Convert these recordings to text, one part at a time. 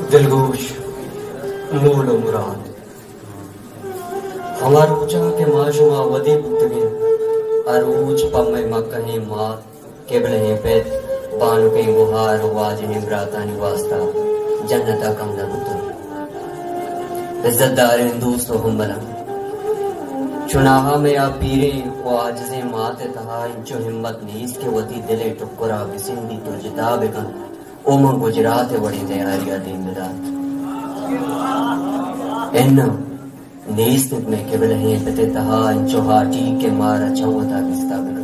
दिलगोश मूल मुराद हमार ऊंचा के माशुमा वदी पुतगिन अरूज पम्मे मक्कहे मात केबले पेत पानु के गुहार वाज निम्रातानी वास्ता जन्नता कमदा पुतुन इज्जतदार दोस्त हम बला चुनाहा में आ पीरे वो आजजे माते तहा इंचो हिम्मत नीस के वती दिले टुकरा बिसिंदी तुरजदा बेगन ओमा गुजरात वड़ी तैयारिया दीन बिदात एन्ना नीस में केवल है पते तहा इंचो हाटी के मारा चौथा बिस्ता बेगन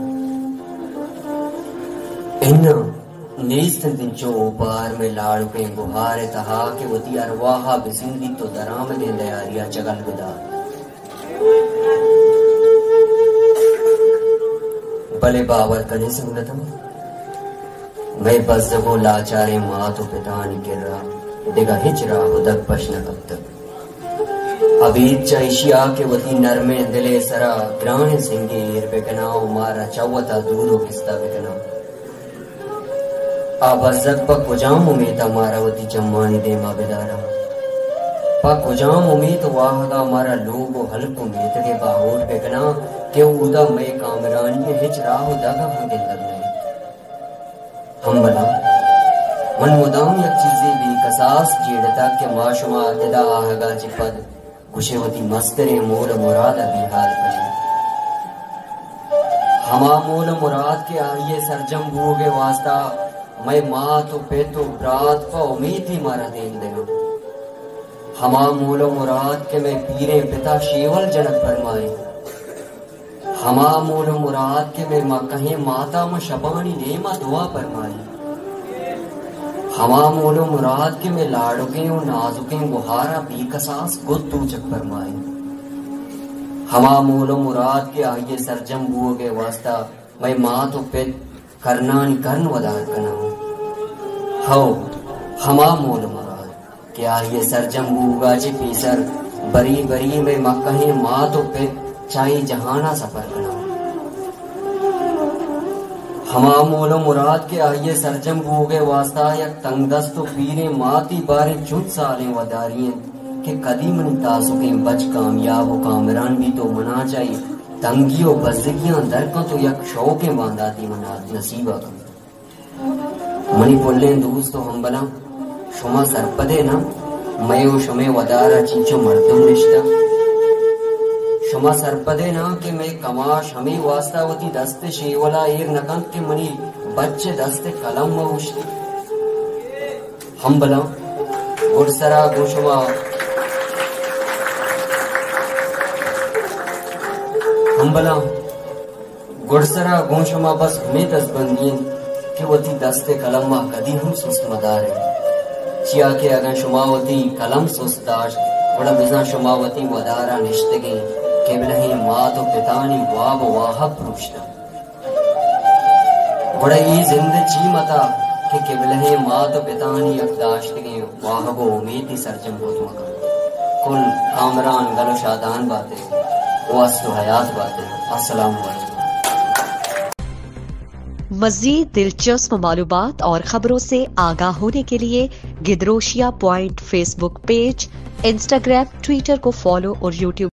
एन्ना नीस इंचो ऊपर में लाड़ पे गुहारे तहा के वती अरवाहा बिसिंदी तो दराम दे तैयारिया चगल बिदात भले बावर कने संगतम मैं बस जगो लाचारे माँ तो पिता निकल रहा दिगा हिजरा उदक पशना कब तक अबीद चाइशिया के वती नरमे दिले सरा ग्राण सिंगे ईर बेकनाओ मारा चौवता दूरो किस्ता बेकनाओ आबज़क पक कुजाम उमेद मारा वती जम्मानी दे मा बेदारा पक कुजाम उमेद वाहगा मारा लोगो हल्क उमेद के बाहोट बेकना के उदा मैं कामरान में हिजरा उदागा हम दिल लगने हम बना मन मुदाम एक चीजें भी कसास जेड़ता के माशुमा दिदा आहगा चिपद गुशेवती मस्तरे मूल मुराद अभी हाल करे हमा मूल मुराद के आइए सरजम बूगे वास्ता मैं माँ तो पेतो रात का उम्मीद ही मारा देख देना हमा मूल मुराद के मैं पीरे पिता शेवल जनक फरमाए हमा मूल मुराद के मैं माँ कहे माता में शबानी ने माँ दुआ फरमाई हमा मूल मुराद के मैं लाड़ुके और नाजुके गुहारा बेकसास गुत्तू चक फरमाई हमा मूल मुराद के आइए सरजम बुओ के वास्ता मैं माँ तो पित करनानी करन वदार कना हो हमा मूल मुराद के आइए सरजम बुगा जी पीसर बरी बरी में माँ कहे माँ तो पित चाहे जहाना सफर करना हमा मोलो मुराद के आइए सरजम भूगे वास्ता या तंगदस्त पीरे माती बारे जुट साले वदारियन के कदीमन तासु के बच कामयाब कामरान भी तो मना चाहिए तंगियों बज़गियां दरकों तो यक शौके वांदाती मना नसीबा का मनी बोले दोस्तों हम बना शुमा सरपदे ना मयो शुमे वदारा चीचो मर्दम रिश्ता शुमा सरपदे ना के मैं कमाश हमें वास्तावती दस्ते शेवला एर नकंत के मनी बच्चे दस्ते कलम मऊश्ती हम बला गुरसरा गुशवा हम बला गुरसरा गुशमा बस हमें दसबंदियन के वती दस्ते कलम मा कदी हम सुस्त मदार है चिया के अगर शुमावती कलम सुस्ताश बड़ा बिजा शुमावती वदारा निश्तगे केवल माँ तो पितानी वाब वाह प्रोष्टा बड़ा ये जिंद ची मता कि केवल माँ तो पितानी अकदाश्त के वाह वो उम्मीद ही सरजम हो तुम कुल कामरान गलो शादान बातें वास्तु हयात बातें अस्सलाम वालेकुम। मज़ीद दिलचस्प मालूमात और खबरों से आगाह होने के लिए Gedrosia point Facebook page, Instagram, Twitter को फॉलो और यूट्यूब